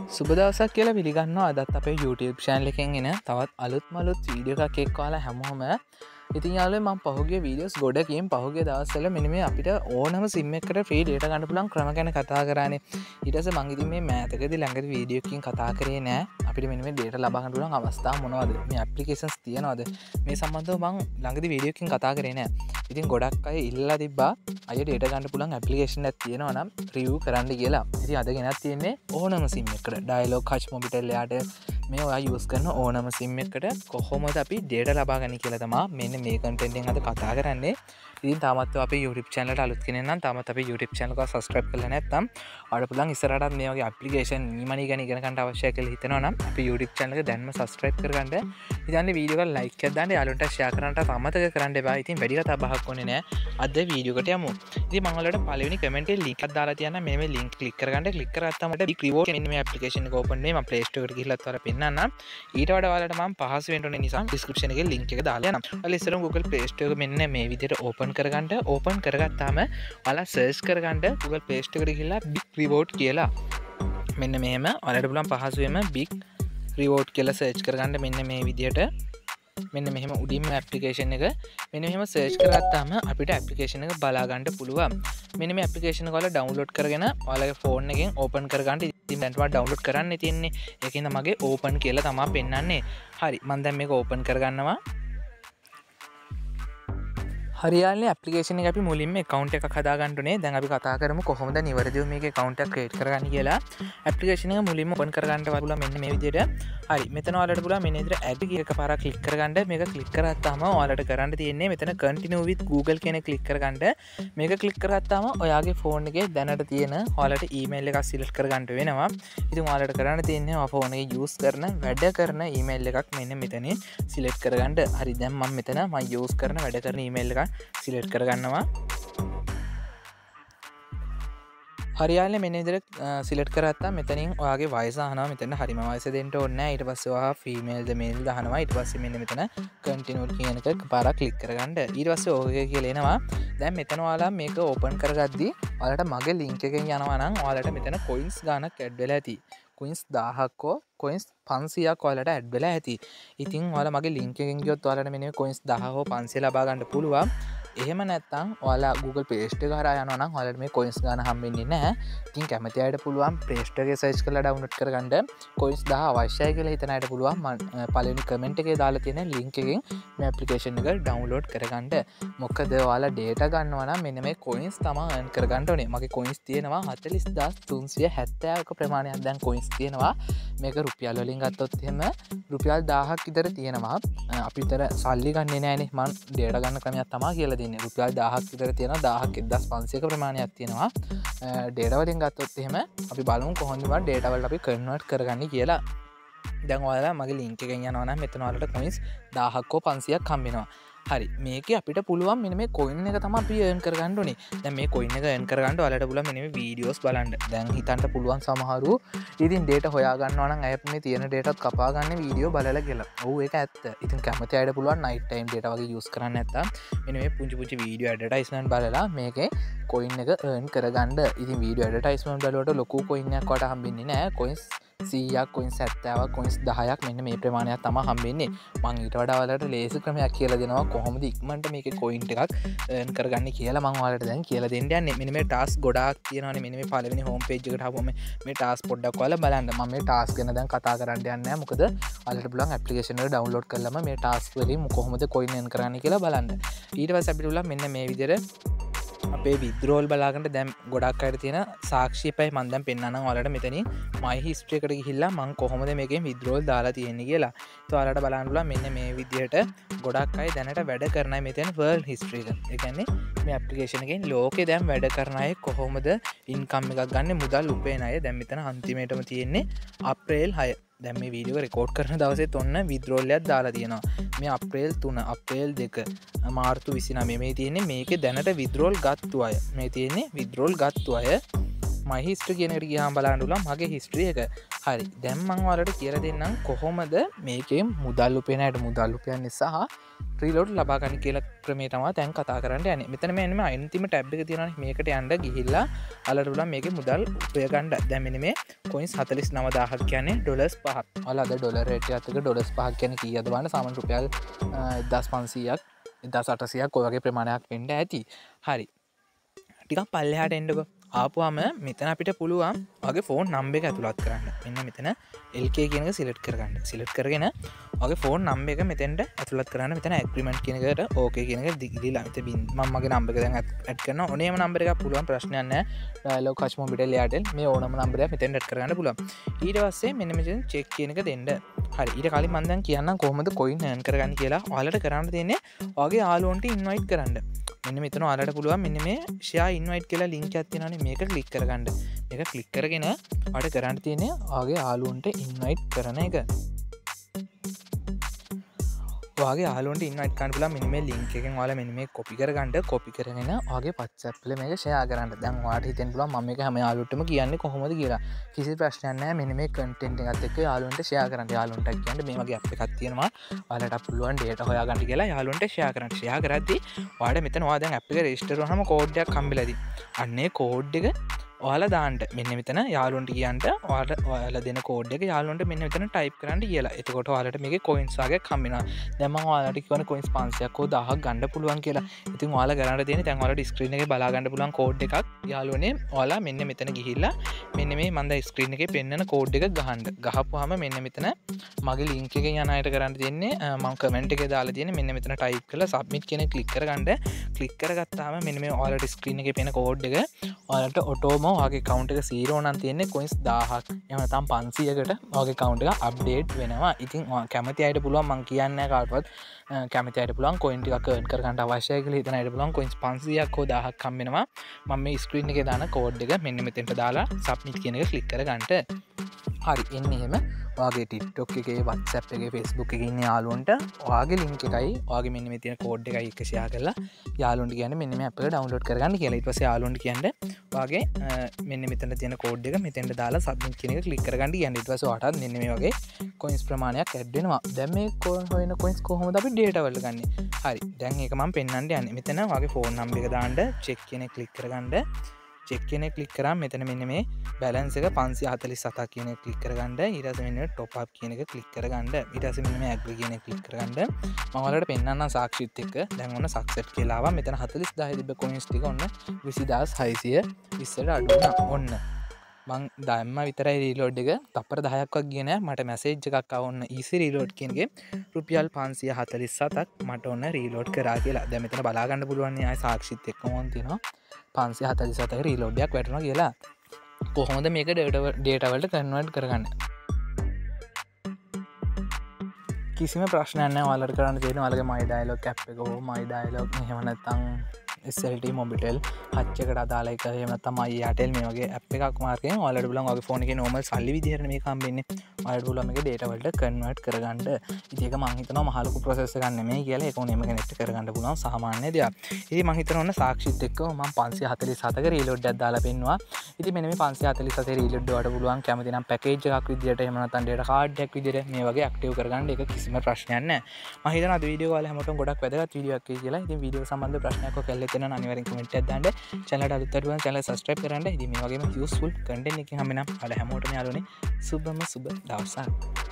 සුබ දවසක් කියලා පිළිගන්නවා අදත් අපේ YouTube channel එකෙන් එන තවත් අලුත් වීඩියෝ එකක් එක්කලා හැමෝම ඉතින් යාළුවෝ මම පහුගිය වීඩියෝස් ගොඩකින් පහුගිය දවස්වල මෙන්න මේ අපිට ඕනම SIM එකකට free data ගන්න පුළුවන් ක්‍රම ගැන කතා කරානේ. ඊට පස්සේ මම ඉතින් මේ මෑතකදී ළඟදී වීඩියෝ එකකින් කතා කරේ නෑ අපිට මෙන්න මේ data ලබා ගන්න පුළුවන් අවස්ථා මොනවද? මේ applications තියනවද? මේ සම්බන්ධව මම ළඟදී වීඩියෝ එකකින් කතා කරේ නෑ. ඉතින් ගොඩක් අය ඉල්ලලා තිබ්බා අය data ගන්න පුළුවන් application එකක් තියෙනවා නම් review කරන්න කියලා. ඉතින් අද ගෙනත් තියෙන්නේ ඕනම SIM එකකට Dialog Hutch Mobitel යාට මේ ඔයා යූස් කරන ඕනම SIM එකකට කොහොමද අපි data ලබා ගන්න කියලා තමයි මෙන්න මේ content එකෙන් අද කතා කරන්නේ. ඉතින් තාමත් අපේ YouTube channel එකට අලුත් කෙනෙක් නම් තාමත් අපේ YouTube channel එක subscribe කරලා නැත්නම් ඔයාලට පුළුවන් ඉස්සරහටත් මේ වගේ application ඊමණි ගැන ඉගෙන ගන්න අවශ්‍යයි කියලා හිතනවා නම් අපේ YouTube channel එක දැන්ම subscribe කරගන්න. ඉතින් වීඩියෝ එක like එකක් දාන්න යාළුවන්ට share කරන්නට අමතක කරන්න එපා. ඉතින් වැඩි කතා බහක් ඕනේ නෑ. අද වීඩියෝ එකට යමු. ඉතින් මම ඔයාලට පළවෙනි comment එකේ link එකක් දාලා තියන්න. මෙන්න මේ link click කරගන්න. click කරගත්තාම මට big reward මෙන්න මේ application එක open වෙයි. මම Play Store එකට ගිහිල්ලා ඔයාලට පෙන්නන්නම්. ඊට වඩා ඔයාලට මම පහසු වෙන්න ඕනේ නිසා description එකේ link එක දාලා යනවා. ඔයාලා ඉස්සරහම Google Play Store එක මෙන්න මේ විදිහට open කරගන්න. open කරගත්තාම ඔයාලා search කරගන්න Google Play Store එකට ගිහිල්ලා big reward කියලා. මෙන්න මෙහෙම ඔයාලට පුළුවන් පහසුවෙන්ම big reward කියලා search කරගන්න මෙන්න මේ විදිහට. මෙන්න මෙහෙම උඩින්ම application එක මෙන්න මෙහෙම search කරගත්තාම අපිට application එක බලා ගන්න පුළුවන්. මෙන්න මේ application එක ඔයාලා download කරගෙන ඔයාලගේ phone එකෙන් open කරගන්න. ඉතින් දැන් ඔයාලා download කරන්න තියෙන්නේ. ඒකෙන්ද මගේ open කියලා තමයි පෙන්නන්නේ. හරි මම දැන් මේක open කරගන්නවා. හරියාලේ application එක අපි මුලින්ම account එකක් හදාගන්න ඕනේ. දැන් අපි කතා කරමු කොහොමද නිවැරදිව මේක account එකක් create කරගන්න කියලා. application එක මුලින්ම open කරගන්න පුළුවන් මෙන්න මේ විදිහට. හරි මෙතන ඔයාලට පුළුවන් මෙන්න විදිහට add එක එකපාරක් click කරගන්න. මේක click කරගත්තාම ඔයාලට කරන්න තියෙන්නේ මෙතන continue with Google කියන click කරගන්න. මේක click කරගත්තාම ඔයාගේ phone එකේ දැනට තියෙන ඔයාලට email එකක් select කරගන්න වෙනවා. ඉතින් ඔයාලට කරන්න තියෙන්නේ ඔයා phone එකේ use කරන වැඩ කරන email එකක් මෙන්න මෙතනින් select කරගන්න. හරි දැන් මම මෙතන මම use කරන වැඩ කරන email එකක් සිලෙක්ට් කරගන්නවා. හරියාලේ මෙන්න විදිහට සිලෙක්ට් කරගත්තා. මෙතනින් ඔයාගේ වයස අහනවා. මෙතන හරිම වයස දෙන්න ඕනේ නැහැ. ඊට පස්සේ ඔයා ෆීමේල් ද මේල් ද අහනවා. ඊට පස්සේ මෙන්න මෙතන කන්ටිනියු කියන එක පාරක් ක්ලික් කරගන්න. ඊට පස්සේ ඕකේ කියලා එනවා. දැන් මෙතන ඔයාලා මේක ඕපන් කරගද්දි ඔයාලට මගේ ලින්ක් එකෙන් යනවා නම් ඔයාලට මෙතන කොයින්ස් ගානක් ඇඩ් වෙලා ඇති. කොයින්ස් 1000ක් කොයින්ස් 500ක් ඔයාලට ඇඩ් වෙලා ඇති. ඉතින් ඔයාලා මගේ ලින්ක් එකෙන් ගියොත් ඔයාලට මෙන්න කොයින්ස් 1000 හෝ 500 ලබා ගන්න පුළුවන්. එහෙම නැත්නම් ඔයාලා Google Play Store එක හරහා යනවා නම් ඔයාලට මේ coins ගන්න හම්බෙන්නේ නැහැ. ඉතින් කැමති අයට පුළුවන් Play Store එකේ search කරලා download කරගන්න. coins 10 අවශ්‍යයි කියලා හිතන අයට පුළුවන් මම පළවෙනි comment එකේ දාලා තියෙන link එකෙන් මේ application එක download කරගන්න. මොකද ඔයාලා data ගන්නවා නම් මෙන්න මේ coins තමයි earn කරගන්න ඕනේ. මගේ coins තියෙනවා 40370ක ප්‍රමාණයක් දැන් coins තියෙනවා. මේක රුපියල් වලින් ගත්තොත් එහෙම රුපියල් 1000ක් විතර තියෙනවා. අපි විතර සල්ලි ගන්නෙ නෑනේ. මම data ගන්න ක්‍රමයක් තමයි කියලා රුපියල් 1000ක් විතර තියෙනවා. 1000ක් 1500ක ප්‍රමාණයක් තියෙනවා. data වලින් ගත්තොත් එහෙම අපි බලමු කොහොමද මේ data වලට අපි convert කරගන්නේ කියලා. දැන් ඔයාලා මගේ link එකෙන් යනවා නම් මෙතන ඔයාලට coins 1000ක් හෝ 500ක් හම්බ වෙනවා. හරි මේකේ අපිට පුළුවන් මෙන්න මේ coin එක තමයි අපි earn කරගන්න ඕනේ. දැන් මේ coin එක earn කරගන්න ඔයාලට පුළුවන් මෙන්න මේ videos බලන්න. දැන් හිතන්න පුළුවන් සමහරු ඉතින් data හොයා ගන්නවා නම් අය මේ තියෙන data එකත් කපා ගන්න වීඩියෝ බලලා කියලා. ඔව් ඒක ඇත්ත. ඉතින් කැමති අයට පුළුවන් night time data වගේ use කරන්න නැත්තම් මෙන්න මේ පුංචි video advertisement බලලා මේකේ coin එක earn කරගන්න. ඉතින් video advertisement බලවට ලොකු coin එකක් වට හම්බෙන්නේ නැහැ. coins 100ක් coins 70ක් coins 10ක් මෙන්න මේ ප්‍රමාණයක් තමයි හම්බෙන්නේ. මම ඊට වඩා ඔයාලට ලේසි ක්‍රමයක් කියලා දෙනවා කොහොමද ඉක්මනට මේකේ coin එකක් earn කරගන්නේ කියලා මම ඔයාලට දැන් කියලා දෙන්න යන්නේ. මෙන්න මේ task ගොඩාක් තියෙනවානේ. මෙන්න මේ පළවෙනි home page එකට ආවම මේ task පොඩ්ඩක් ඔයාලා බලන්න. මම මේ task ගැන දැන් කතා කරන්න යන්නේ නැහැ. මොකද ඔයාලට පුළුවන් application එක download කරලම මේ task වලින් කොහොමද coin earn කරන්නේ කියලා බලන්න. ඊට පස්සේ අපිට පුළුවන් මෙන්න මේ විදිහට අපේ withdrawal බලාගන්න දැන් ගොඩක් අයට තියෙන සාක්ෂියපයි මම දැන් පෙන්නන්නම් ඔයාලට මෙතනින් my history එකට ගිහිල්ලා මම කොහොමද මේකෙන් withdrawal දාලා තියෙන්නේ කියලා. ඒත් ඔයාලට බලන්න පුළුවන් මෙන්න මේ විදිහට ගොඩක් අය දැනට වැඩ කරන අය මෙතන world history එක. ඒ කියන්නේ මේ application එකෙන් ලෝකේ දැන් වැඩ කරන අය කොහොමද income එකක් ගන්න මුදල් උපයන අය දැන් මෙතන අන්තිමේටම තියෙන්නේ අප්‍රේල් 6. දැන් මේ වීඩියෝ රෙකෝඩ් කරන දවසෙත් ඔන්න withdrawal එකක් දාලා තියෙනවා. මේ අප්‍රේල් 3 අප්‍රේල් 2 මාර්තු 29 මේ තියෙන්නේ මේකේ දැනට withdrawal ගත්තු අය. මේ තියෙන්නේ withdrawal ගත්තු අය my history කියන එකට ගියාම බලන්න පුළුවන් මගේ history එක. හරි දැන් මම ඔයාලට කියලා දෙන්නම් කොහොමද මේකේ මුදල් උපයන අයට මුදල් උපයන්නේ සහ රීලෝඩ් ලබා ගන්න කියලා ක්‍රමය තමයි දැන් කතා කරන්න යන්නේ. මෙතන මෙන්න මේ අන්තිම ටැබ් එක තියෙනවානේ මේකට යන්න ගිහිල්ලා ඔයාලට පුළුවන් මේකේ මුදල් උපය ගන්න. දැන් මෙන්න මේ කොයින්ස් 49000ක් කියන්නේ ඩොලර්ස් 5ක්. ඔයාලා අද ඩොලර් රේට් එකත් එක්ක ඩොලර්ස් 5ක් කියන්නේ කීයද බලන්න. සාමාන්‍ය රුපියල් 1500ක් 1800ක් ඔය වගේ ප්‍රමාණයක් වෙන්න ඇති. හරි. ටිකක් පල්ලෙහාට එන්නකෝ. ආපුවාම මෙතන අපිට පුළුවන් වගේ ෆෝන් නම්බර එක ඇතුළත් කරන්න. මෙන්න මෙතන LK කියන එක සිලෙක්ට් කරගන්න. සිලෙක්ට් කරගෙන වගේ ෆෝන් නම්බර එක මෙතෙන්ට ඇතුළත් කරන්න. මෙතන ඇග්‍රීමන්ට් කියන එකට ඕකේ කියන එක දිගිලා මෙතන මම මගේ නම්බර එක දැන් ඇඩ් කරනවා. ඕනෑම නම්බර එකක් පුළුවන් ප්‍රශ්නයක් නැහැ. ඩයලොග් කච් මොබිටෙල් එයාටෙල් මේ ඕනම නම්බර එකක් මෙතෙන්ට ඇඩ් කරගන්න පුළුවන්. ඊට පස්සේ මෙන්න මෙතන චෙක් කියන එක දෙන්න. හරි. ඊට කලින් මම දැන් කියන්නම් කොහොමද කොයින් earn කරගන්න කියලා. ඔයාලට කරන්න තියෙන්නේ ඔයාගේ යාළුවන්ට ඉන්වයිට් කරන්න. මෙන්න මෙතන ඔයාලට පුළුවන් මෙන්න මේ share invite කියලා link එකක් තියෙනවානේ මේක ක්ලික් කරගන්න. මේක ක්ලික් කරගෙන ඔයාලට කරන්න තියෙන්නේ ඔයාගේ යාළුවන්ට invite කරන එක. ඔයාගේ යාළුවන්ට invite කරන්න පුළුවන් මෙන්න මේ link එකෙන් ඔයාලා මෙන්න මේ copy කරගන්න. copy කරගෙන ඔයාගේ WhatsApp එකේ මේක share කරන්න. දැන් ඔයාලට හිතෙන්න පුළුවන් මම මේක හැම යාළුවන්ටම කියන්නේ කොහොමද කියලා. කිසි ප්‍රශ්නයක් නැහැ. මෙන්න මේ content එකත් එක්ක යාළුවන්ට share කරන්න. යාළුවන්ට කියන්නේ මේ වගේ app එකක් තියෙනවා. ඔයාලට පුළුවන් data හොයාගන්න කියලා යාළුවන්ට share කරන්න. share කරද්දී ඔයාලට මෙතන ඔයා දැන් app එක register වුණාම code එකක් හම්බෙලාදී. අන්නේ code එක ඔයාලා දාන්න මෙන්න මෙතන යාළුවන්ට කියන්න ඔයාලා දෙන කෝඩ් එක යාළුවන්ට මෙන්න මෙතන ටයිප් කරන්න කියලා. එතකොට ඔයාලට මේකේ කොයින්ස් වගේක් හම්බෙනවා. දැන් මම ඔයාලට කියවන කොයින්ස් 500ක් හෝ 1000ක් ගන්න පුළුවන් කියලා. ඉතින් ඔයාලා කරන්න තියෙන්නේ දැන් ඔයාලට ස්ක්‍රීන් එකේ බලා ගන්න පුළුවන් කෝඩ් එකක් යාළුවනේ ඔයාලා මෙන්න මෙතන ගිහිල්ලා මෙන්න මේ මම දැන් ස්ක්‍රීන් එකේ පෙන්නන කෝඩ් එක ගහන්න. ගහපුවාම මෙන්න මෙතන මගේ ලින්ක් එකෙන් යන අයට කරන්න තියෙන්නේ මම කමෙන්ට් එකේ දාලා තියෙන්නේ මෙන්න මෙතන ටයිප් කරලා සබ්මිට් කියන ක්ලික් කරගන්න. ක්ලික් කරගත්තාම මෙන්න මේ ඔයාලට ස්ක්‍රීන් එකේ පෙනෙන කෝඩ් එක ඔයාලට ඔටෝම ඔයාගේ account එක 0 නම් තියෙන්නේ coins 1000ක් එහෙම නැත්නම් 500කට ඔයාගේ account එක අප්ඩේට් වෙනවා. ඉතින් කැමති අයට පුළුවන් මම කියන්නේ කාටවත් කැමති අයට පුළුවන් coin ටිකක් earn කරගන්න අවශ්‍යයි කියලා හිතන අයට පුළුවන් coins 500ක් හෝ 1000ක් හම්බ වෙනවා. මම මේ screen එකේ දාන code එක මෙන්න මෙතෙන්ට දාලා submit කියන එක click කරගන්න. හරි එන්නේ එහෙම ඔයාගේ TikTok එකේ WhatsApp එකේ Facebook එකේ ඉන්න යාළුවන්ට ඔයාගේ link එකයි ඔයාගේ මෙන්න මේ තියෙන code එකයි එක share කරලා යාළුවන්ට කියන්නේ මෙන්න මේ app එක download කරගන්න කියලා. ඊට පස්සේ යාළුවන්ට කියන්නේ ඔයාගේ මෙන්න මෙතන තියෙන code එක මෙතෙන්ට දාලා submit කියන එක click කරගන්න කියන්නේ. ඊට පස්සේ ඔයාටත් මෙන්න මේ වගේ coins ප්‍රමාණයක් add වෙනවා. දැන් මේ හොයන coins කොහොමද අපි data වලට ගන්නෙ? හරි. දැන් ඒක මම පෙන්නන්න යන්නේ. මෙතන ඔයාගේ phone number එක දාන්න check කියන එක click කරගන්න. චෙක් කියන ක්ලික් කරාම මෙතන මෙන්න මේ බැලන්ස් එක 547ක් කියන එක ක්ලික් කරගන්න. ඊට පස්සේ මෙන්න top up කියන එක ක්ලික් කරගන්න. ඊට පස්සේ මෙන්න මේ agree කියන එක ක්ලික් කරගන්න. මම ඔයාලට පෙන්නන්නම් සාක්ෂිත් එක්ක. දැන් ඔන්න success කියලා ආවා. මෙතන 40000 තිබ්බ coins ටික ඔන්න 20620ට අඩු වුණා. ඔන්න මං දැම්ම විතරයි රීලෝඩ් එක. තප්පර 10ක් වක් ගියේ නෑ. මට මැසේජ් එකක් ආව ඔන්න easy reload කියන එකේ රුපියල් 547ක් මට ඔන්න රීලෝඩ් කරා කියලා. දැන් මෙතන බලා ගන්න පුළුවන් නේ ආයි සාක්ෂිත් එක්කම ඔන් තියෙනවා. 547ක රීලෝඩ්යක් වැටෙනවා කියලා. කොහොමද මේක ඩේටා වලට කන්වර්ට් කරගන්න? කිසිම ප්‍රශ්නයක් නැහැ. ඔයාලට කරන්න තියෙන්නේ ඔයාලගේ my dialog app එක හෝ my dialog එහෙම නැත්නම් SLT මොබිටෙල් හච් එකට අදාළ එක එහෙම නැත්නම් my airtel මේ වගේ app එකක් මාර්කයෙන් ඔයාලට පුළුවන් ඔයාගේ ෆෝන් එකේ normal සල්ලි විදිහට මේක හම්බෙන්නේ. ඔයාලට පුළුවන් මේක data වලට කන්වර්ට් කරගන්න. ඉතින් ඒක මම හිතනවා මහ ලොකු process එකක් නෙමෙයි කියලා. ඒක ඕනෙම කෙනෙක්ට කරගන්න පුළුවන් සාමාන්‍ය දෙයක්. ඉතින් මම හිතනවා ඔන්න සාක්ෂිත් එක්ක මම 547ක රීලෝඩ් එකක් දාලා පෙන්නවා. ඉතින් මෙන්න මේ 547 රීලෝඩ් වලට පුළුවන් කැමති නම් පැකේජ් එකක් විදිහට එහෙම නැත්නම් data card එකක් විදිහට මේ වගේ ඇක්ටිව් කරගන්න. ඒක කිසිම ප්‍රශ්නයක් නැහැ. මම හිතනවා අද වීඩියෝ ඔයාලා හැමෝටම ගොඩක් වැදගත් වීඩියෝ එකක් කියලා. ඉතින් වීඩියෝ සම්බන්ධ ප්‍රශ්නයක් ඔය කැලේ තියෙනවා නම් අනිවාර්යෙන් කමෙන්ට් එකක් දාන්න. channel එකට අලුත් අරුවන් channel subscribe කරන්න. ඉතින් මේ වගේම useful content එකකින් හැමනම් ඔයාලා හැමෝටම යාළුවනේ සුබම සුබ දවසක්.